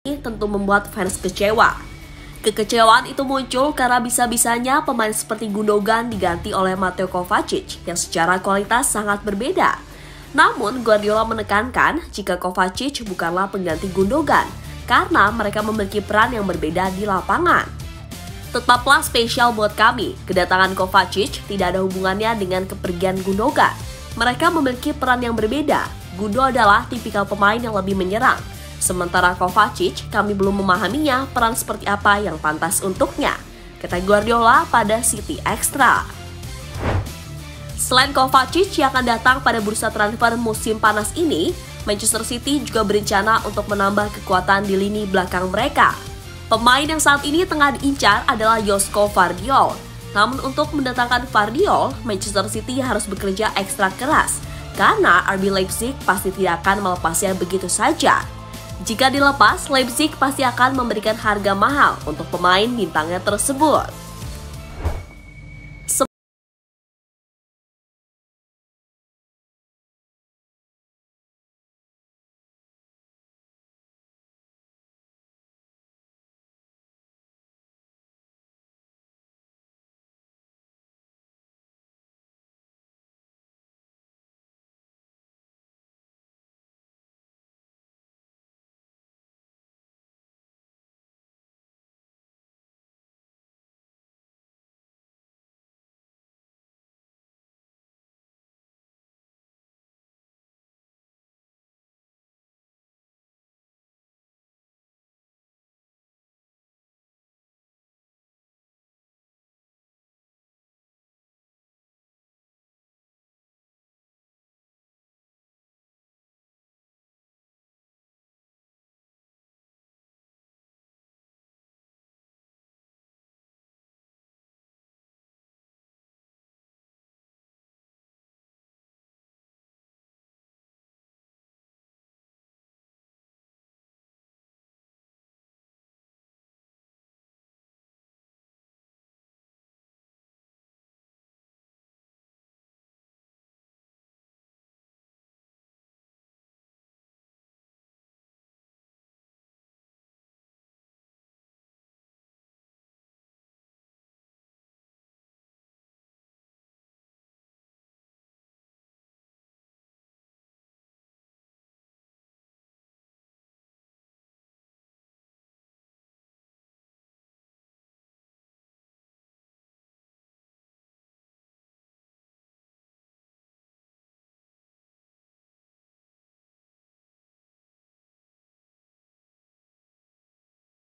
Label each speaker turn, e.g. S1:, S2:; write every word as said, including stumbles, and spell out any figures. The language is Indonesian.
S1: ini tentu membuat fans kecewa. Kekecewaan itu muncul karena bisa-bisanya pemain seperti Gundogan diganti oleh Mateo Kovacic yang secara kualitas sangat berbeda. Namun Guardiola menekankan jika Kovacic bukanlah pengganti Gundogan karena mereka memiliki peran yang berbeda di lapangan. Tetaplah spesial buat kami, kedatangan Kovacic tidak ada hubungannya dengan kepergian Gundogan. Mereka memiliki peran yang berbeda. Gundo adalah tipikal pemain yang lebih menyerang. Sementara Kovacic, kami belum memahaminya peran seperti apa yang pantas untuknya, kata Guardiola pada City Extra. Selain Kovacic yang akan datang pada bursa transfer musim panas ini, Manchester City juga berencana untuk menambah kekuatan di lini belakang mereka. Pemain yang saat ini tengah diincar adalah Josko Gvardiol. Namun untuk mendatangkan Gvardiol, Manchester City harus bekerja ekstra keras, karena R B Leipzig pasti tidak akan melepasnya begitu saja. Jika dilepas, Leipzig pasti akan memberikan harga mahal untuk pemain bintangnya tersebut.